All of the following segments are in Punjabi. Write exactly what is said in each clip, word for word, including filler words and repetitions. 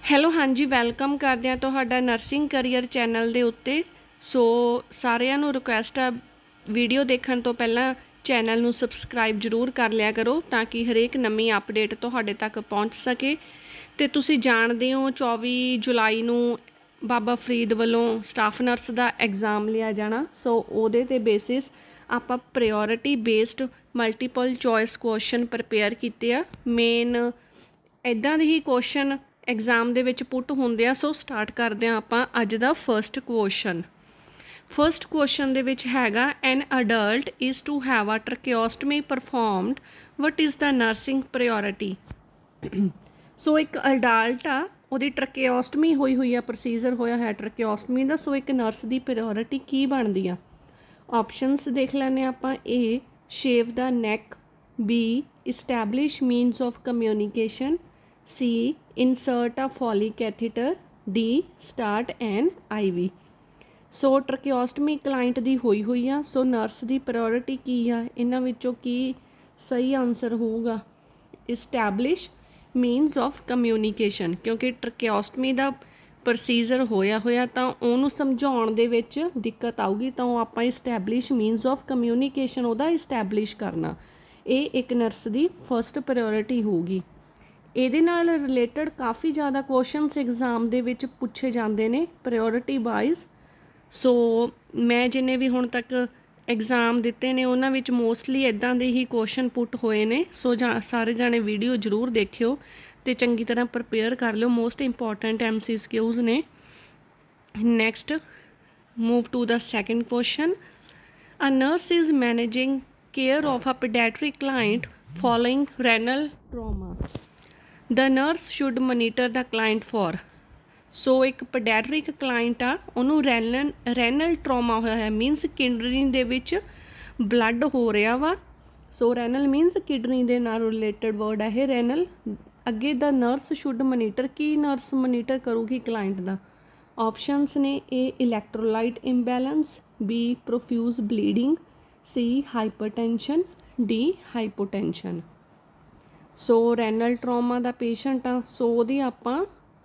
ਹੈਲੋ ਹਾਂਜੀ ਵੈਲਕਮ ਕਰਦੇ ਹਾਂ ਤੁਹਾਡਾ ਨਰਸਿੰਗ ਕਰੀਅਰ ਚੈਨਲ ਦੇ ਉੱਤੇ। ਸੋ ਸਾਰਿਆਂ ਨੂੰ ਰਿਕੁਐਸਟ ਆ ਵੀਡੀਓ ਦੇਖਣ ਤੋਂ ਪਹਿਲਾਂ ਚੈਨਲ ਨੂੰ ਸਬਸਕ੍ਰਾਈਬ ਜ਼ਰੂਰ ਕਰ ਲਿਆ ਕਰੋ ਤਾਂ ਕਿ ਹਰੇਕ ਨਵੀਂ ਅਪਡੇਟ ਤੁਹਾਡੇ ਤੱਕ ਪਹੁੰਚ ਸਕੇ। ਤੇ ਤੁਸੀਂ ਜਾਣਦੇ ਹੋ ਚੌਵੀ ਜੁਲਾਈ ਨੂੰ ਬਾਬਾ ਫਰੀਦ ਵੱਲੋਂ ਸਟਾਫ ਨਰਸ ਦਾ ਐਗਜ਼ਾਮ ਲਿਆ ਜਾਣਾ। ਸੋ ਉਹਦੇ ਤੇ ਬੇਸਿਸ ਆਪਾਂ priority based multiple choice question prepare ਕੀਤੇ ਆ। ਮੇਨ ਇੱਦਾਂ ਦੇ ਹੀ ਕੁਐਸਚਨ एग्जाम दे विच पुट होंदे आ। सो स्टार्ट करते हैं आपां अज दा फर्स्ट क्वेश्चन। फर्स्ट क्वेश्चन दे विच हैगा an adult is to have a tracheostomy performed what is the nursing priority. So एक अडल्ट आ उहदी ट्रैकियोस्टमी होई हुई आ, प्रोसीजर होया है ट्रैकियोस्टमी दा। सो एक नर्स की प्रायोरिटी की बनती आ। ऑप्शनस देख लैने आपां। A shave the neck, B establish means of communication, C insert a Foley catheter, D start an I V। So tracheostomy client दी होई हुई आ। सो नर्स दी प्रायोरिटी की आ, इन्हां विचों की सही आंसर होगा इस्टैबलिश मीनस ऑफ कम्यूनीकेशन, क्योंकि ट्रैकियोस्टमी दा प्रोसीजर होया होया तां उहनूं समझाउण दे विच दिक्कत आऊगी, तां ओह आपां इस्टैबलिश मीनस ऑफ कम्यूनीकेशन उहदा इस्टैबलिश करना, ਇਹ एक नर्स दी फर्स्ट प्रायोरिटी होगी। ਇਹਦੇ ਨਾਲ ਰਿਲੇਟਡ ਕਾफ़ी ज़्यादा ਕੁਐਸਚਨਸ एग्जाम ਦੇ ਵਿੱਚ ਪੁੱਛੇ ਜਾਂਦੇ ਨੇ ਪ੍ਰਾਇਓਰਿਟੀ ਵਾਈਜ਼। ਸੋ ਮੈਂ ਜਿੰਨੇ ਵੀ ਹੁਣ ਤੱਕ ਐਗਜ਼ਾਮ ਦਿੱਤੇ ਨੇ ਉਹਨਾਂ ਵਿੱਚ ਮੋਸਟਲੀ ਇੱਦਾਂ ਦੇ ਹੀ ਕੁਐਸਚਨ ਪੁੱਟ ਹੋਏ ਨੇ। ਸੋ ਜਾਂ ਸਾਰੇ ਜਾਣੇ ਵੀਡੀਓ ਜ਼ਰੂਰ ਦੇਖਿਓ ਅਤੇ ਚੰਗੀ ਤਰ੍ਹਾਂ ਪ੍ਰਪੇਅਰ ਕਰ ਲਿਓ। Most important M C Qs ਨੇ। Next move to the second question. A nurse is managing care of a paediatric client following renal trauma. The nurse should monitor the client for. So एक पीडियाट्रिक क्लाइंट आ उन्होंने रैनल रैनल ट्रॉमा होया है, मीनस किडनी दे विच ब्लड हो रहा वा। सो रैनल मीनस किडनी दे नाल रिलेटेड वर्ड है रैनल। अगे द नर्स शुड मोनीटर, की नर्स मोनीटर करूगी क्लाइंट दा। ऑप्शनस ने A electrolyte imbalance, B profuse bleeding, C hypertension, D hypotension. So renal trauma का पेशेंट आ। सो ਉਹਦੀ ਆਪਾਂ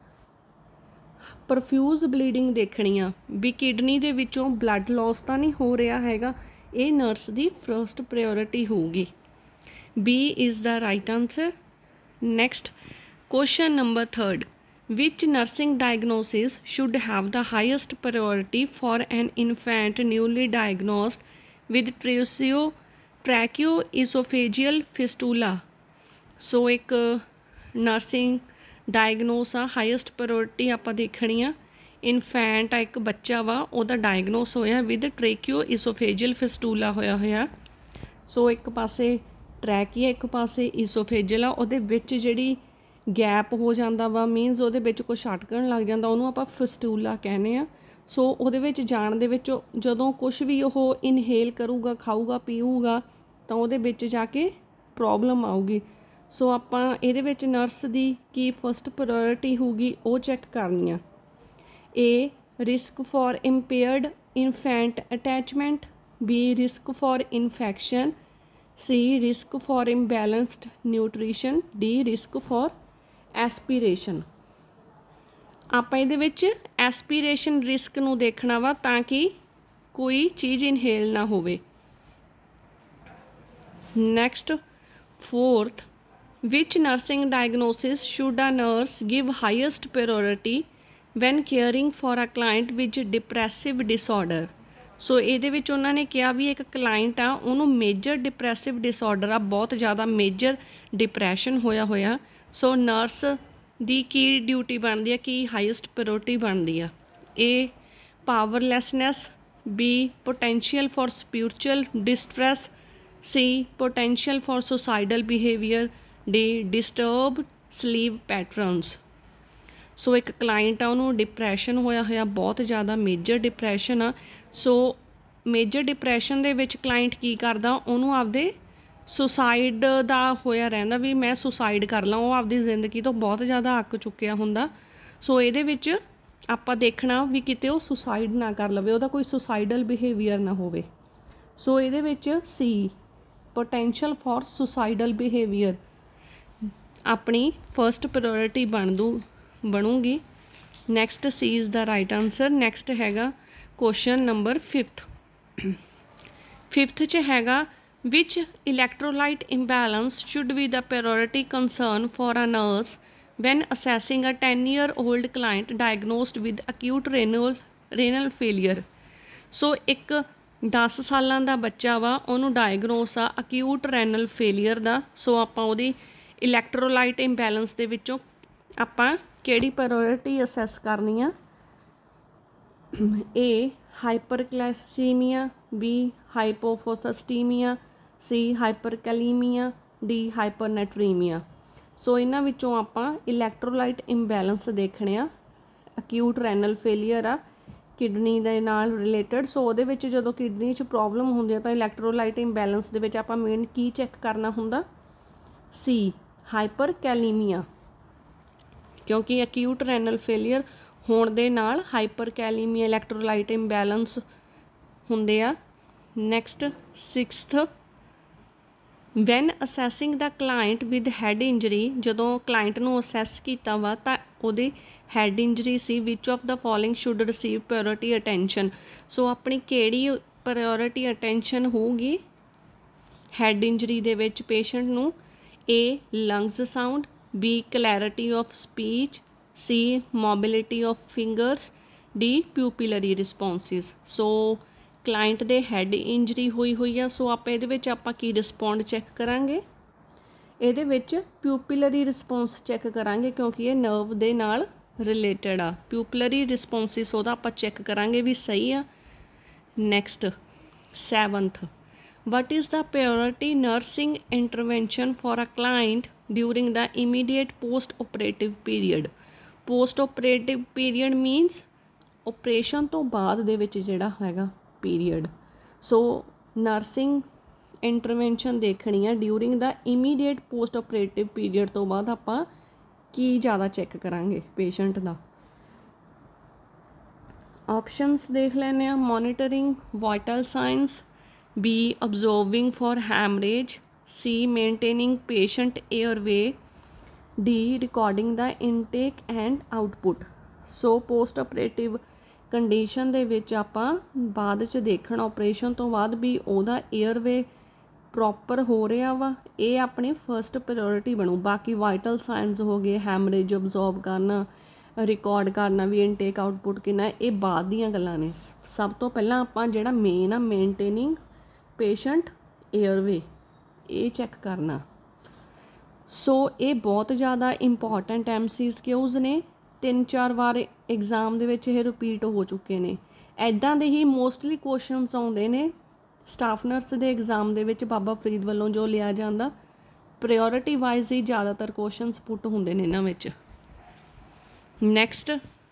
परफ्यूज ब्लीडिंग देखनी आ भी किडनी दे विचों ब्लड लॉस तो नहीं हो रहा हैगा। ये नर्स की फर्स्ट प्रायोरिटी होगी। B is the right answer. Next question number third. Which nursing diagnosis should have the highest priority for an infant newly diagnosed with tracheo tracheoesophageal fistula. So एक नर्सिंग डायग्नोस आ हाईएस्ट प्रायोरिटी आप देखनी आ। इन्फेंट आ एक बच्चा वा उहदा डायग्नोस होया विद ट्रेकियो इसोफेजियल फिस्टूला होया होया। सो एक पासे ट्रैकिया एक पासे इसोफेजियल आ, उहदे विच जिहड़ी गैप हो जाता वा मीनस उहदे विच कुछ अटकण लग जाता, उहनूं आपां फिस्टूला कहने आ। सो उहदे विच जाण दे विच जदों कुछ भी ओह इनहेल करूगा खाऊगा पीऊगा तां उहदे विच जाके प्रॉब्लम आऊगी। सो आपां इहदे विच नर्स दी की फर्स्ट प्रायोरिटी होगी वो चैक करनी आ। A risk for impaired infant attachment, B risk for infection, C risk for imbalanced nutrition, D risk for aspiration. आपां इहदे विच एस्पीरेशन रिस्क नूं देखना वा ताकि कोई चीज़ इनहेल ना होवे। Next fourth. Which nursing diagnosis should a nurse give highest priority when caring for a client with depressive disorder? So ਇਹਦੇ ਵਿੱਚ ਉਹਨਾਂ ਨੇ ਕਿਹਾ ਵੀ ਇੱਕ ਕਲਾਇੰਟ ਆ ਉਹਨੂੰ ਮੇਜਰ ਡਿਪਰੈਸਿਵ ਡਿਸਆਰਡਰ ਆ, ਬਹੁਤ ਜ਼ਿਆਦਾ ਮੇਜਰ ਡਿਪਰੈਸ਼ਨ ਹੋਇਆ ਹੋਇਆ। ਸੋ ਨਰਸ ਦੀ ਕੀ ਡਿਊਟੀ ਬਣਦੀ ਆ, ਕੀ ਹਾਈਐਸਟ ਪ੍ਰਾਇਓਰਟੀ ਬਣਦੀ ਆ। A powerlessness, B potential for spiritual distress, C potential for suicidal behaviour, D disturb sleep patterns. So एक क्लाइंट आ उन्होंने डिप्रैशन होया होया, बहुत ज़्यादा मेजर डिप्रैशन आ। सो मेजर डिप्रैशन दे विच क्लाइंट की करदा उन्होंने आपदे सुसाइड दा होया रहिंदा भी मैं सुसाइड कर ਲਾਂ। ਉਹ ਆਪਦੀ ਜ਼ਿੰਦਗੀ ਤੋਂ ਬਹੁਤ ਜ਼ਿਆਦਾ ਅੱਕ ਚੁੱਕਿਆ ਹੁੰਦਾ। ਸੋ ਇਹਦੇ ਵਿੱਚ ਆਪਾਂ ਦੇਖਣਾ ਵੀ ਕਿਤੇ ਉਹ ਸੁਸਾइड ना कर लवे, ਉਹਦਾ ਕੋਈ ਸੁਸਾइडल बिहेवियर ना होवे। सो ਇਹਦੇ ਵਿੱਚ C potential for suicidal behaviour अपनी फर्स्ट प्रायोरिटी बन दू ਬਣੂਗੀ। Next C is the right answer. Next ਹੈਗਾ ਕੁਐਸਚਨ ਨੰਬਰ ਫਿਫਥ। ਫਿਫਥ 'ਚ ਹੈਗਾ which electrolyte imbalance should be the priority concern for a nurse when assessing a ten year old client diagnosed with acute renal renal failure। So ਇੱਕ ਦਸ ਸਾਲਾਂ ਦਾ ਬੱਚਾ ਵਾ, ਉਹਨੂੰ ਡਾਇਗਨੋਸ ਆ ਅਕਿਊਟ ਰੈਨਲ ਫੇਲੀਅਰ ਦਾ। ਸੋ ਆਪਾਂ ਉਹਦੀ ਇਲੈਕਟ੍ਰੋਲਾਈਟ ਇੰਬੈਲੈਂਸ ਦੇ ਵਿੱਚੋਂ ਆਪਾਂ ਕਿਹੜੀ ਪ੍ਰਾਇਓਰਿਟੀ ਅਸੈਸ ਕਰਨੀ ਆ? ਏ ਹਾਈਪਰਕੈਲਸੀਮੀਆ, ਬੀ ਹਾਈਪੋਫੋਸਫੈਸਟੀਮੀਆ, ਸੀ ਹਾਈਪਰਕੈਲੀਮੀਆ, ਡੀ ਹਾਈਪਰਨੈਟਰੀਮੀਆ। ਸੋ ਇਹਨਾਂ ਵਿੱਚੋਂ ਆਪਾਂ ਇਲੈਕਟ੍ਰੋਲਾਈਟ ਇੰਬੈਲੈਂਸ ਦੇਖਣੇ ਆ। ਅਕਿਊਟ ਰੈਨਲ ਫੇਲੀਅਰ ਆ ਕਿਡਨੀ ਦੇ ਨਾਲ ਰਿਲੇਟਡ। ਸੋ ਉਹਦੇ ਵਿੱਚ ਜਦੋਂ ਕਿਡਨੀ 'ਚ ਪ੍ਰੋਬਲਮ ਹੁੰਦੀ ਆ ਤਾਂ ਇਲੈਕਟ੍ਰੋਲਾਈਟ ਇੰਬੈਲੈਂਸ ਦੇ ਵਿੱਚ ਆਪਾਂ ਮੇਨ ਕੀ ਚੈੱਕ ਕਰਨਾ ਹੁੰਦਾ? ਸੀ ਹਾਈਪਰਕੈਲੀਮੀਆ, ਕਿਉਂਕਿ ਅਕਿਊਟ ਰੈਨਲ ਫੇਲੀਅਰ ਹੋਣ ਦੇ ਨਾਲ ਹਾਈਪਰਕੈਲੀਮੀਆ ਇਲੈਕਟ੍ਰੋਲਾਈਟ ਇੰਬੈਲੈਂਸ ਹੁੰਦੇ ਆ। Next sixth, when assessing the client with head injury, ਜਦੋਂ ਕਲਾਇੰਟ ਨੂੰ ਅਸੈਸ ਕੀਤਾ ਵਾ ਤਾਂ ਉਹਦੇ ਹੈਡ ਇੰਜਰੀ ਸੀ, which of the following should receive priority attention. So ਆਪਣੀ ਕਿਹੜੀ ਪ੍ਰਾਇਓਰਿਟੀ ਅਟੈਂਸ਼ਨ ਹੋਊਗੀ ਹੈਡ ਇੰਜਰੀ ਦੇ ਵਿੱਚ ਪੇਸ਼ੈਂਟ ਨੂੰ? A lungs sound, B clarity of speech, C mobility of fingers, D pupillary responses. So client ਦੇ ਹੈਡ ਇੰਜਰੀ ਹੋਈ ਹੋਈ ਆ, ਸੋ ਆਪਾਂ ਇਹਦੇ ਵਿੱਚ ਆਪਾਂ ਕੀ ਰਿਸਪੌਂਡ ਚੈੱਕ ਕਰਾਂਗੇ? ਇਹਦੇ ਵਿੱਚ ਪਿਊਪਿਲਰੀ ਰਿਸਪੌਂਸ ਚੈੱਕ ਕਰਾਂਗੇ, ਕਿਉਂਕਿ ਇਹ ਨਰਵ ਦੇ ਨਾਲ ਰਿਲੇਟਡ ਆ। ਪਿਊਪਿਲਰੀ ਰਿਸਪੌਂਸਿਸ ਉਹਦਾ ਆਪਾਂ ਚੈੱਕ ਕਰਾਂਗੇ ਵੀ ਸਹੀ ਆ। Next seventh, what is the priority nursing intervention for a client during the immediate post operative period. Post operative period means operation ਤੋਂ ਬਾਅਦ ਦੇ ਵਿੱਚ ਜਿਹੜਾ ਹੈਗਾ ਪੀਰੀਅਡ। ਸੋ ਨਰਸਿੰਗ ਇੰਟਰਵੈਂਸ਼ਨ ਦੇਖਣੀ ਆ during the immediate post operative period ਤੋਂ ਬਾਅਦ ਆਪਾਂ ਕੀ ਜ਼ਿਆਦਾ ਚੈੱਕ ਕਰਾਂਗੇ ਪੇਸ਼ੈਂਟ ਦਾ? ਆਪਸ਼ਨਸ ਦੇਖ ਲੈਂਦੇ ਆ। Monitoring vital signs, B observing for haemorrhage, C maintaining patient airway, D recording the intake and output. So post operative condition ਦੇ ਵਿੱਚ ਆਪਾਂ ਬਾਅਦ 'ਚ ਦੇਖਣਾ ਆਪਰੇਸ਼ਨ ਤੋਂ ਬਾਅਦ ਵੀ ਉਹਦਾ ਏਅਰਵੇ ਪ੍ਰੋਪਰ ਹੋ ਰਿਹਾ ਵਾ, ਇਹ ਆਪਣੀ ਫਸਟ ਪ੍ਰਾਇਓਰਿਟੀ ਬਣੂ। ਬਾਕੀ ਵਾਈਟਲ ਸਾਈਨਸ ਹੋ ਗਏ, ਹੈਮਰੇਜ ਅਬਜ਼ਰਵ ਕਰਨਾ, ਰਿਕਾਰਡ ਕਰਨਾ ਵੀ ਇਨਟੇਕ ਆਊਟਪੁੱਟ ਕਿੰਨਾ, ਇਹ ਬਾਅਦ ਦੀਆਂ ਗੱਲਾਂ ਨੇ। ਸਭ ਤੋਂ ਪਹਿਲਾਂ ਆਪਾਂ ਜਿਹੜਾ ਮੇਨ ਆ ਮੇਨਟੇਨਿੰਗ ਪੇਸ਼ੈਂਟ ਏਅਰਵੇ, ਇਹ ਚੈੱਕ ਕਰਨਾ। ਸੋ ਇਹ ਬਹੁਤ ਜ਼ਿਆਦਾ ਇੰਪੋਰਟੈਂਟ ਐਮ ਸੀ ਕਿਊਜ਼ ਨੇ, ਤਿੰਨ ਚਾਰ ਵਾਰ ਐਗਜ਼ਾਮ ਦੇ ਵਿੱਚ ਇਹ ਰਿਪੀਟ ਹੋ ਚੁੱਕੇ ਨੇ। ਇੱਦਾਂ ਦੇ ਹੀ ਮੋਸਟਲੀ ਕੁਐਸਚਨਸ ਆਉਂਦੇ ਨੇ ਸਟਾਫ ਨਰਸ ਦੇ ਐਗਜ਼ਾਮ ਦੇ ਵਿੱਚ ਬਾਬਾ ਫਰੀਦ ਵੱਲੋਂ ਜੋ ਲਿਆ ਜਾਂਦਾ। ਪ੍ਰਾਇਓਰਿਟੀ ਵਾਈਜ਼ ਹੀ ਜ਼ਿਆਦਾਤਰ ਕੁਐਸਚਨਸ ਪੁੱਟ ਹੁੰਦੇ ਨੇ ਇਹਨਾਂ ਵਿੱਚ। Next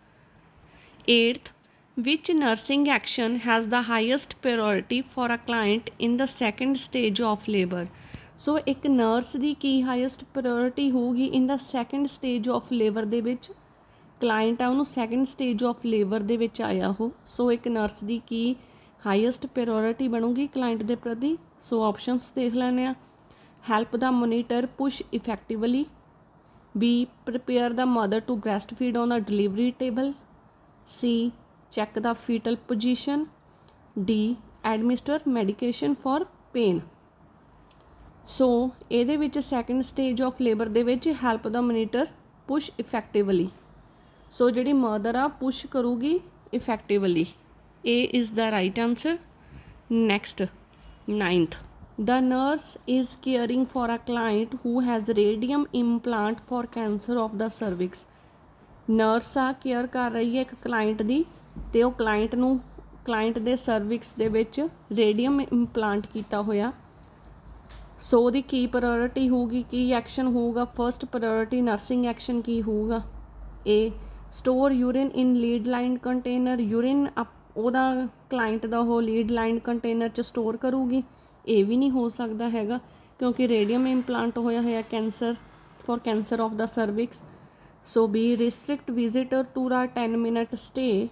eighth, which nursing action has the highest priority for a client in the second stage of labour. So ਇੱਕ ਨਰਸ ਦੀ ਕੀ ਹਾਈਐਸਟ ਪ੍ਰਾਇਓਰਿਟੀ ਹੋਊਗੀ in the second stage of labour ਦੇ ਵਿੱਚ? ਕਲਾਇੰਟ ਆ, ਉਹਨੂੰ ਸੈਕਿੰਡ ਸਟੇਜ ਆਫ ਲੇਬਰ ਦੇ ਵਿੱਚ ਆਇਆ ਉਹ। ਸੋ ਇੱਕ ਨਰਸ ਦੀ ਕੀ ਹਾਈਐਸਟ ਪ੍ਰਾਇਓਰਿਟੀ ਬਣੂਗੀ ਕਲਾਇੰਟ ਦੇ ਪ੍ਰਤੀ? ਸੋ ਆਪਸ਼ਨਸ ਦੇਖ ਲੈਂਦੇ ਆ। Help the monitor push effectively, B prepare the mother to breastfeed on the delivery table, C check the foetal position, D administer medication for pain. So ਇਹਦੇ ਵਿੱਚ ਸੈਕਿੰਡ ਸਟੇਜ ਆਫ ਲੇਬਰ ਦੇ ਵਿੱਚ help the monitor push effectively. So ਜਿਹੜੀ ਮਦਰ ਆ ਪੁਸ਼ ਕਰੂਗੀ effectively, A is the right answer. Next ninth, the nurse is caring for a client who has radium implant for cancer of the cervix। Nurse ਆ ਕੇਅਰ ਕਰ ਰਹੀ ਹੈ ਇੱਕ ਕਲਾਇੰਟ ਦੀ, ਅਤੇ ਉਹ ਕਲਾਇੰਟ ਨੂੰ ਕਲਾਇੰਟ ਦੇ ਸਰਵਿਕਸ ਦੇ ਵਿੱਚ ਰੇਡੀਅਮ ਇੰਪਲਾਂਟ ਕੀਤਾ ਹੋਇਆ। ਸੋ ਉਹਦੀ ਕੀ ਪ੍ਰਾਇਓਰਿਟੀ ਹੋਊਗੀ, ਕੀ ਐਕਸ਼ਨ ਹੋਊਗਾ? ਫਸਟ ਪ੍ਰਾਇਓਰਿਟੀ ਨਰਸਿੰਗ ਐਕਸ਼ਨ ਕੀ ਹੋਊਗਾ? A store urine in lead line container, urine ਉਹਦਾ ਕਲਾਇੰਟ ਦਾ ਉਹ ਲੀਡ ਲਾਈਨ ਕੰਟੇਨਰ 'ਚ ਸਟੋਰ ਕਰੂਗੀ। ਇਹ ਵੀ ਨਹੀਂ ਹੋ ਸਕਦਾ ਹੈਗਾ ਕਿਉਂਕਿ ਰੇਡੀਅਮ ਇੰਪਲਾਂਟ ਹੋਇਆ ਹੋਇਆ cancer for cancer of the cervix. So B restrict visitor to a ten minute stay,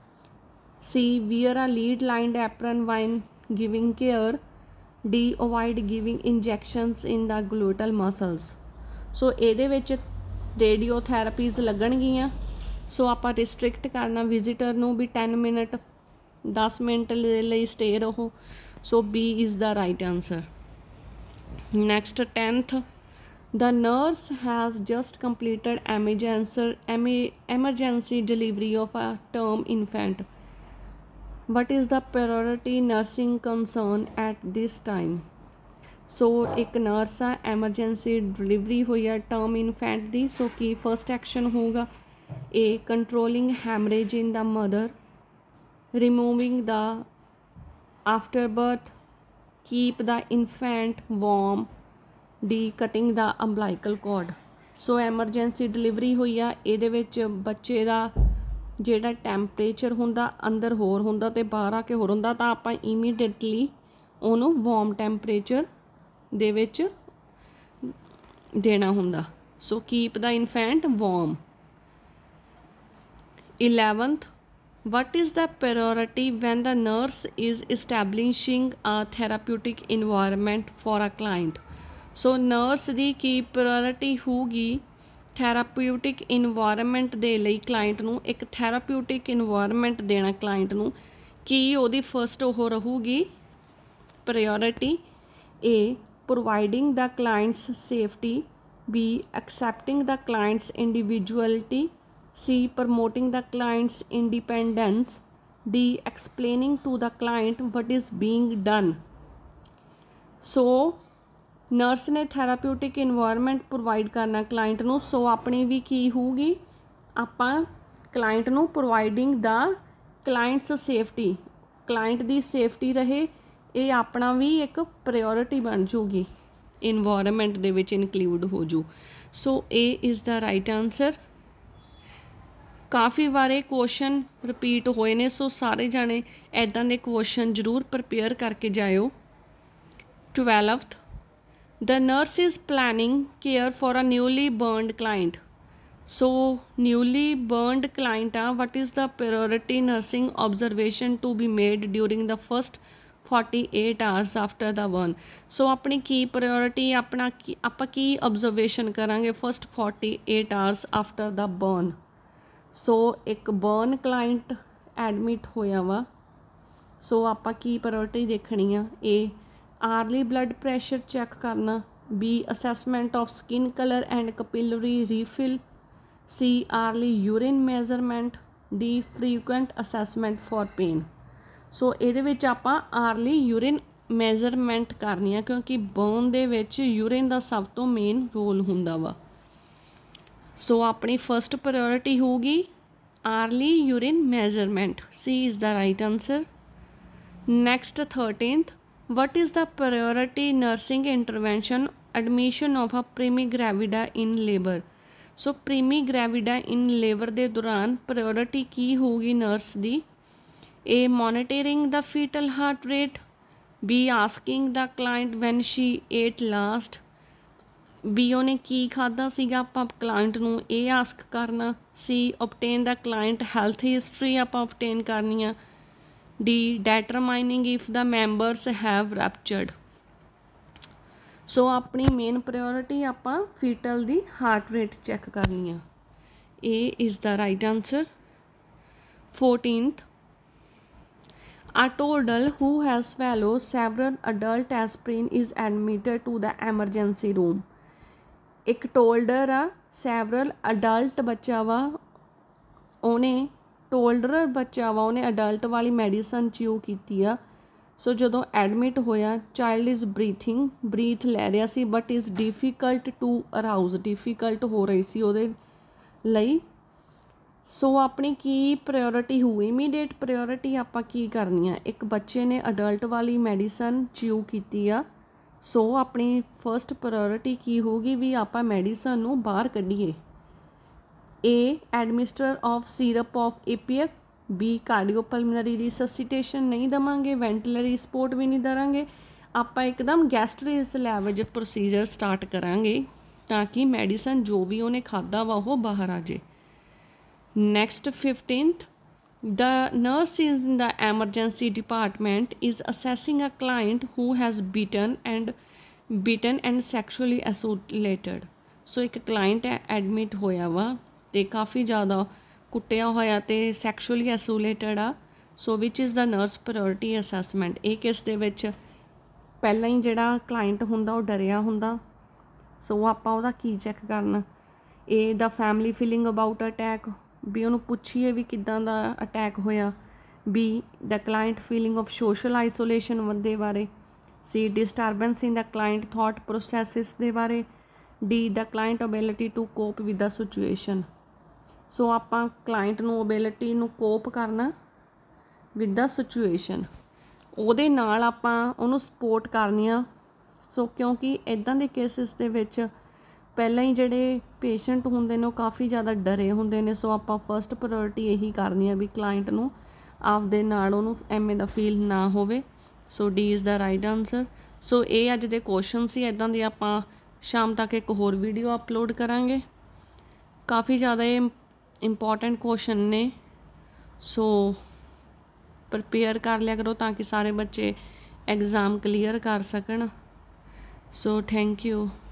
C wear a lead lined apron when giving care, D avoid giving injections in the gluteal muscles. So ਇਹਦੇ ਵਿੱਚ ਰੇਡੀਓਥੈਰੇਪੀਜ਼ ਲੱਗਣਗੀਆਂ। ਸੋ ਆਪਾਂ ਰਿਸਟ੍ਰਿਕਟ ਕਰਨਾ ਵਿਜ਼ਿਟਰ ਨੂੰ ਵੀ ਟੈਨ ਮਿੰਟ ਦਸ ਮਿੰਟ ਦੇ ਲਈ ਸਟੇ ਰਹੋ। So B is the right answer. Next tenth, the nurse has just completed emergency emergency delivery of a term infant. What is the priority nursing concern at this time? So एक nurse आ emergency delivery हुई है term infant दी। so की first action होगा A controlling hemorrhage in the mother, removing the afterbirth, keep the infant warm, D cutting the umbilical cord. So emergency delivery हुई आ, ਇਹਦੇ ਵਿੱਚ ਬੱਚੇ ਦਾ ਜਿਹੜਾ ਟੈਂਪਰੇਚਰ ਹੁੰਦਾ ਅੰਦਰ ਹੋਰ ਹੁੰਦਾ ਤੇ ਬਾਹਰ ਆ ਕੇ ਹੋਰ ਹੁੰਦਾ, ਤਾਂ ਆਪਾਂ ਇਮੀਡੀਏਟਲੀ ਉਹਨੂੰ ਵਾਰਮ ਟੈਂਪਰੇਚਰ ਦੇ ਵਿੱਚ ਦੇਣਾ ਹੁੰਦਾ। So keep the infant warm. Eleventh, what is the priority when the nurse is establishing a therapeutic environment for a client? So nurse ਦੀ ਕੀ ਪ੍ਰਾਇਓਰਿਟੀ ਹੋਊਗੀ ਥੈਰਾਪਿਊਟਿਕ ਇਨਵਾਇਰਮੈਂਟ ਦੇ ਲਈ ਕਲਾਇੰਟ ਨੂੰ, ਇੱਕ ਥੈਰਾਪਿਊਟਿਕ ਇਨਵਾਇਰਮੈਂਟ ਦੇਣਾ ਕਲਾਇੰਟ ਨੂੰ, ਕੀ ਉਹਦੀ ਫਸਟ ਉਹ ਰਹੂਗੀ priority? A providing the client's safety, B accepting the client's individuality, C promoting the client's independence, D explaining to the client what is being done. So nurse ਨੇ ਥੈਰਾਪਿਊਟਿਕ ਇਨਵਾਇਰਮੈਂਟ ਪ੍ਰੋਵਾਈਡ ਕਰਨਾ ਕਲਾਇੰਟ ਨੂੰ। ਸੋ ਆਪਣੀ ਵੀ ਕੀ ਹੋਊਗੀ, ਆਪਾਂ ਕਲਾਇੰਟ ਨੂੰ providing the client's safety, client ਦੀ ਸੇਫਟੀ ਰਹੇ, ਇਹ ਆਪਣਾ ਵੀ ਇੱਕ ਪ੍ਰਾਇਓਰਿਟੀ ਬਣ ਜੂਗੀ, ਇਨਵਾਇਰਮੈਂਟ ਦੇ ਵਿੱਚ ਇਨਕਲੂਡ ਹੋ ਜੂ। So A is the right answer. ਕਾਫੀ ਵਾਰੇ ਕੁਐਸਚਨ ਰਿਪੀਟ ਹੋਏ ਨੇ, ਸੋ ਸਾਰੇ ਜਾਣੇ ਇੱਦਾਂ ਦੇ ਕੁਐਸਚਨ ਜ਼ਰੂਰ ਪ੍ਰਪੇਅਰ ਕਰਕੇ ਜਾਇਓ। Twelfth, the nurse is planning care for a newly burned client. So newly burned client ah, what is the priority nursing observation to be made during the first forty-eight hours after the burn? So अपनी की priority अपना की आप की observation करांगे first forty-eight hours after the burn. So एक burn client admit होया वा, so आप की priority देखनी आ। A early blood pressure check करना, B assessment of skin colour and capillary refill, C early urine measurement, D frequent assessment for pain. So ਇਹਦੇ ਵਿੱਚ ਆਪਾਂ ਆਰਲੀ ਯੂਰਿਨ ਮੈਜ਼ਰਮੈਂਟ ਕਰਨੀ ਆ, ਕਿਉਂਕਿ ਬਰਨ ਦੇ ਵਿੱਚ ਯੂਰਿਨ ਦਾ ਸਭ ਤੋਂ ਮੇਨ ਰੋਲ ਹੁੰਦਾ ਵਾ। ਸੋ ਆਪਣੀ ਫਸਟ ਪ੍ਰਾਇੋਰਟੀ ਹੋਊਗੀ early urine measurement, C is the right answer. Next thirteenth, what is the priority nursing intervention admission of a primi gravida in labor? So primi gravida in labor ਦੇ ਦੌਰਾਨ priority ਕੀ ਹੋਊਗੀ ਨਰਸ ਦੀ? A monitoring the fetal heart rate, B asking the client when she ate last, B ਉਹਨੇ ਕੀ ਖਾਧਾ ਸੀਗਾ ਆਪਾਂ ਕਲਾਇੰਟ ਨੂੰ ਇਹ ਆਸਕ ਕਰਨਾ, C obtain the client health history ਆਪਾਂ obtain ਕਰਨੀ ਆ, D determining if the members have ruptured. So अपनी मेन प्रायोरिटी आपां फीटल दी हार्ट रेट चैक करनी आ। A is the right answer. Fourteenth, a toddler who has swallowed several adult aspirin is admitted to the emergency room. एक टोल्डर आ, सैवरल अडल्ट बच्चा वा, ਉਹਨੇ ਟੋਲਡਰ ਬੱਚਾ ਵਾ, ਉਹਨੇ ਅਡਲਟ ਵਾਲੀ ਮੈਡੀਸਨ ਚਿਊ ਕੀਤੀ ਆ। ਸੋ ਜਦੋਂ ਐਡਮਿਟ ਹੋਇਆ, ਚਾਈਲਡ ਇਜ਼ ਬਰੀਥਿੰਗ, ਬਰੀਥ ਲੈ ਰਿਹਾ ਸੀ, but is difficult to arouse, difficult ਹੋ ਰਹੀ ਸੀ ਉਹਦੇ ਲਈ। ਸੋ ਆਪਣੀ ਕੀ ਪ੍ਰਾਇੋਰਿਟੀ ਹੋਊ? ਇਮੀਡੀਏਟ ਪ੍ਰਾਇੋਰਿਟੀ ਆਪਾਂ ਕੀ ਕਰਨੀ ਆ? ਇੱਕ ਬੱਚੇ ਨੇ ਅਡਲਟ ਵਾਲੀ ਮੈਡੀਸਨ ਚਿਊ ਕੀਤੀ ਆ, ਸੋ ਆਪਣੀ ਫਸਟ ਪ੍ਰਾਇੋਰਿਟੀ ਕੀ ਹੋਊਗੀ ਵੀ ਆਪਾਂ ਮੈਡੀਸਨ ਨੂੰ ਬਾਹਰ ਕੱਢੀਏ। A administer of syrup of ipecac, B cardiopulmonary resuscitation ਨਹੀਂ ਦੇਵਾਂਗੇ, ਵੈਂਟੀਲਰੀ ਸਪੋਰਟ ਵੀ ਨਹੀਂ ਦੇਵਾਂਗੇ, ਆਪਾਂ ਇੱਕਦਮ ਗੈਸਟ੍ਰਿਕ ਸਲੈਵਜ ਪ੍ਰੋਸੀਜਰ ਸਟਾਰਟ ਕਰਾਂਗੇ ਤਾਂ ਕਿ ਮੈਡੀਸਨ ਜੋ ਵੀ ਉਹਨੇ ਖਾਧਾ ਵਾ ਉਹ ਬਾਹਰ ਆ ਜੇ। Next fifteenth, the nurse in the emergency department is assessing a client who has bitten and bitten and sexually assaulted. So एक क्लाइंट एडमिट होया वा ते काफ़ी ज़्यादा कुटिया होया ते सैक्शुअली एसोलेटेड आ। So which is the nurse priority assessment. ये किस दे विच पहला ही जिहड़ा क्लाइंट हुंदा वो डरिया हुंदा। सो आपां उहदा की चैक करना। A the family feeling about attack, भी उहनूं पुछीए भी किदां दा अटैक होया। B the client feeling of social isolation दे बारे। C disturbance in the client thought processes दे बारे। D the client ability to cope with the situation. So आपां क्लाइंट नूं एबिलिटी नूं कोप करना विद द सिचुएशन, ਉਹਦੇ ਨਾਲ ਆਪਾਂ ਉਹਨੂੰ ਸਪੋਰਟ ਕਰਨੀ ਆ। ਸੋ ਕਿਉਂਕਿ ਇੱਦਾਂ ਦੇ ਕੇਸਿਸ ਦੇ ਵਿੱਚ ਪਹਿਲਾਂ ਹੀ ਜਿਹੜੇ ਪੇਸ਼ੈਂਟ ਹੁੰਦੇ ਨੇ ਉਹ ਕਾਫੀ ਜ਼ਿਆਦਾ ਡਰੇ ਹੁੰਦੇ ਨੇ। ਸੋ ਆਪਾਂ ਫਸਟ ਪ੍ਰਾਇੋਰਟੀ ਇਹੀ ਕਰਨੀ ਆ ਵੀ ਕਲਾਇੰਟ ਨੂੰ ਆਪਦੇ ਨਾਲ ਉਹਨੂੰ ਐਵੇਂ ਦਾ ਫੀਲ ਨਾ ਹੋਵੇ। So D is the right answer. So ਇਹ ਅੱਜ ਦੇ ਕੁਐਸਚਨ ਸੀ। ਇੱਦਾਂ ਦੇ ਆਪਾਂ ਸ਼ਾਮ ਤੱਕ ਇੱਕ ਹੋਰ ਵੀਡੀਓ ਅਪਲੋਡ ਕਰਾਂਗੇ। ਕਾਫੀ ਜ਼ਿਆਦਾ ਇਹ ਇੰਪੋਰਟੈਂਟ ਕੁਐਸਚਨ ਨੇ। ਸੋ प्रिपेयर कर लिया करो ताकि सारे बच्चे एग्ज़ाम क्लीयर कर सकन। So thank you.